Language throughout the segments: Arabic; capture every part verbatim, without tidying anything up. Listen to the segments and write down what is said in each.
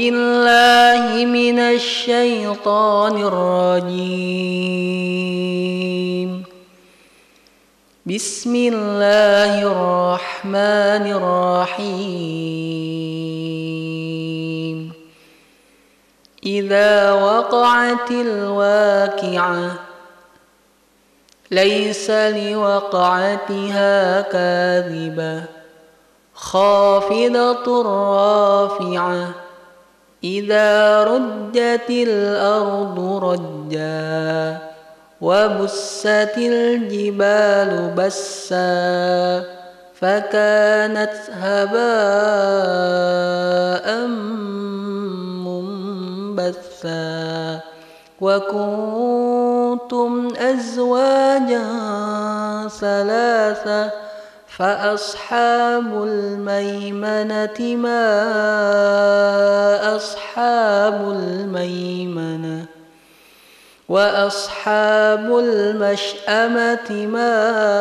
بالله من الشيطان الرجيم. بسم الله الرحمن الرحيم. إذا وقعت الواقعة ليس لوقعتها كاذبة خافضة رافعة إذا رجت الأرض رجا وبست الجبال بسا فكانت هباء منبثا وكنتم أزواجا ثلاثة فأصحاب الميمنة ما أصحاب الميمنة وأصحاب المشأمة ما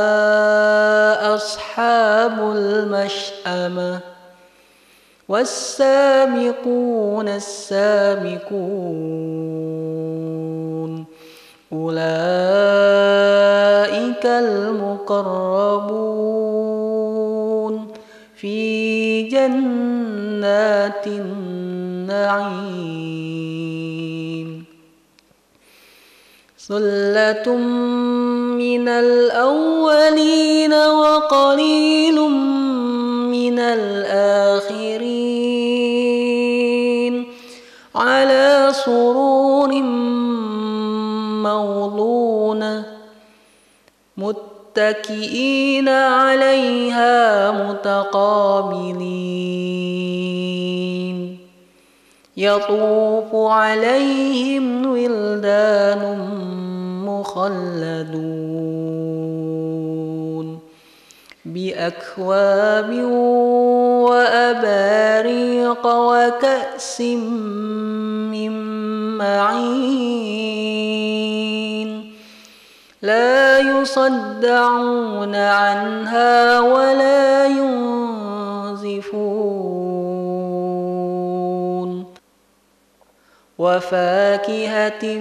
أصحاب المشأمة والسابقون السابقون أولئك المقربون في جنات النعيم. ثلة من الأولين وقليل من الآخرين على سرور موضونة متكئين عليها متقابلين يطوف عليهم ولدان مخلدون بأكواب وأباريق وكأس من معين لا يصدعون عنها ولا ينزفون وفاكهة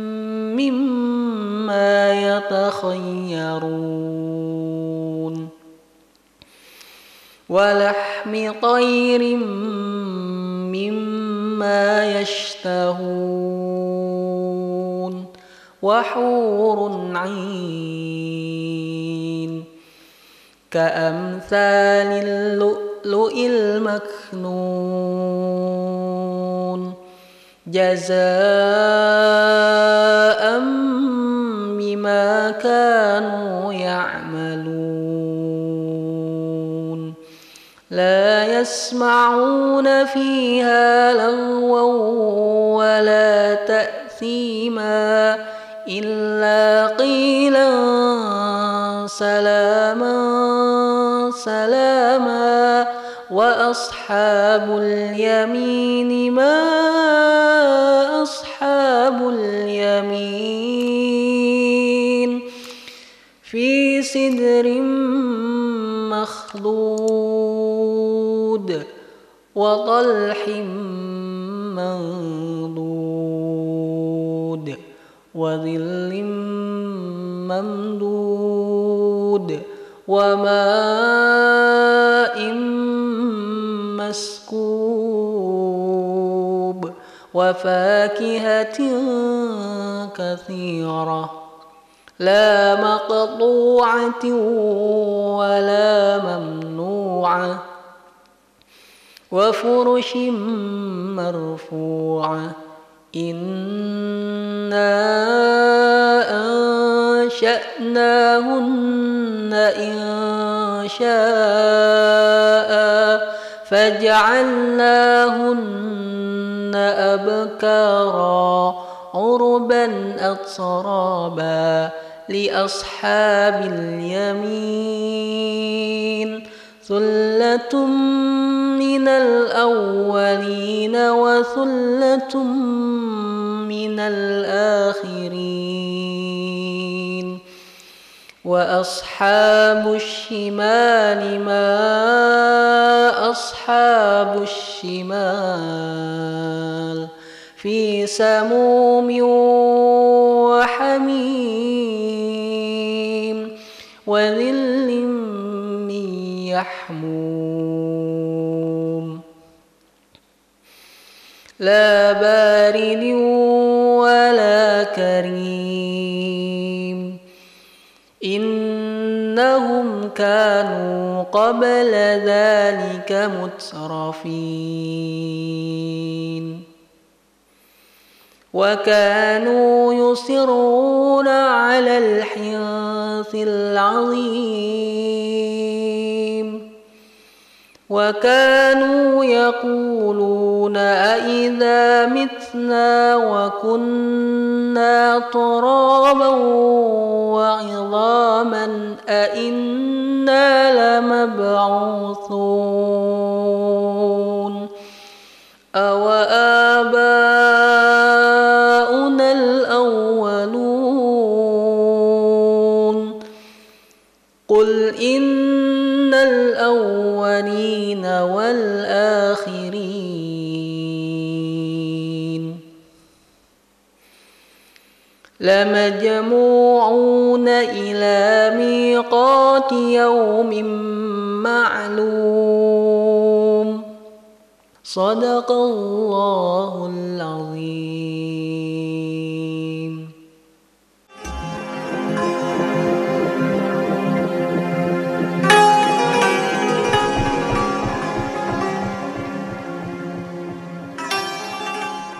مما يتخيرون ولحم طير مما يشتهون وحور عين كأمثال اللؤلؤ المكنون جزاء بما كانوا يعملون لا يسمعون فيها لغوا ولا تأثيما إلا قيلا سلاما سلاما وأصحاب اليمين ما أصحاب اليمين في سدر مخضود وطلح منضود وظل ممدود وماء مسكوب وفاكهة كثيرة لا مقطوعة ولا ممنوعة وفرش مرفوعة إنا أنشأناهن إن شاء فجعلناهن أبكارا عربا أترابا لأصحاب اليمين ثلة من الأولين وثلة من الآخرين وأصحاب الشمال ما أصحاب الشمال في سموم وحميم وظل من يحموم لا بارد ولا كريم إنهم كانوا قبل ذلك مترفين وكانوا يصرون على الحنث العظيم وكانوا يقولون أإذا متنا وكنا ترابا وعظاما أإنا لمبعوثون أو آباؤنا الأولون قل إن الأولين والآخرين لمجموعون إلى ميقات يوم معلوم صدق الله